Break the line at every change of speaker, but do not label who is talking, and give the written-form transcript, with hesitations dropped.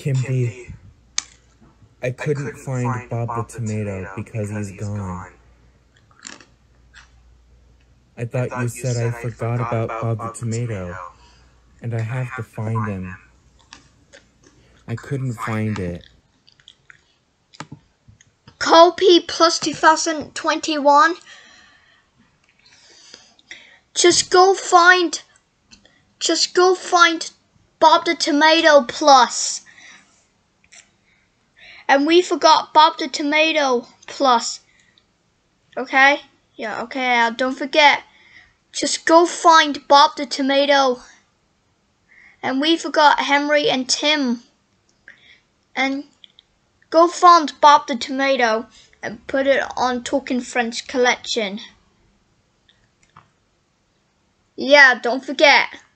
Kimby, I couldn't find Bob the Tomato because he's gone. I thought you said I forgot about Bob the Tomato, and I have to find him. I couldn't find it.
Copy plus 2021. Just go find Bob the Tomato plus. And we forgot Bob the Tomato plus. Okay? Yeah, okay, don't forget. Just go find Bob the Tomato. And we forgot Henry and Tim. And go find Bob the Tomato and put it on Talking French collection. Yeah, don't forget.